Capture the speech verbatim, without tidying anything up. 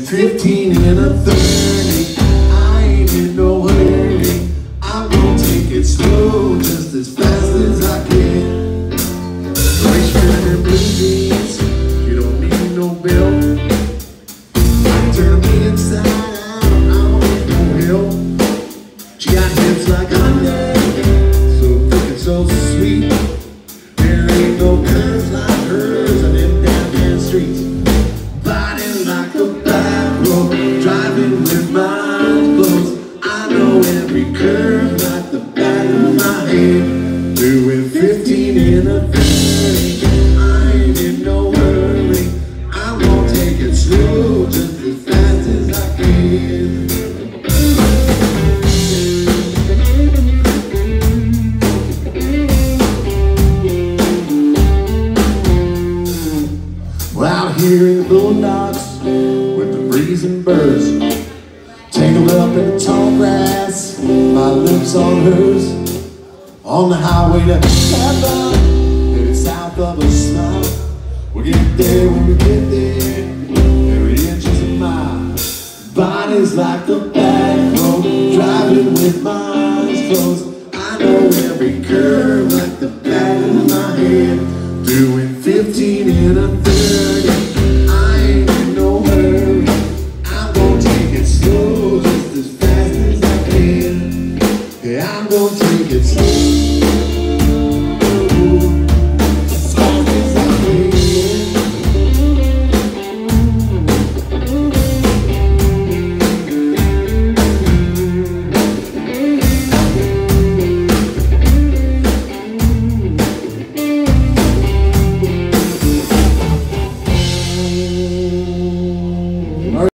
fifteen and a thirty, I ain't in no hurry. I'm gonna take it slow, just as fast as I can. White shirt and blue jeans, you don't need no belt. I turn me inside out, I don't need no help. She got hips like honey, so thick and so sweet. There ain't no curves like hers on them downtown streets. Body like a back road, driving with my eyes closed. I know every curve like the back of my head. Doing fifteen in a thirty, I ain't in no hurry. I won't take it slow, just as fast as I can. Well, out here in the boondocks with the breeze and birds, tangled up in the tall grass, my lips on hers. On the highway to heaven, headed south of a smile. We'll get there when we get there, every inch is a mile. Bodies like the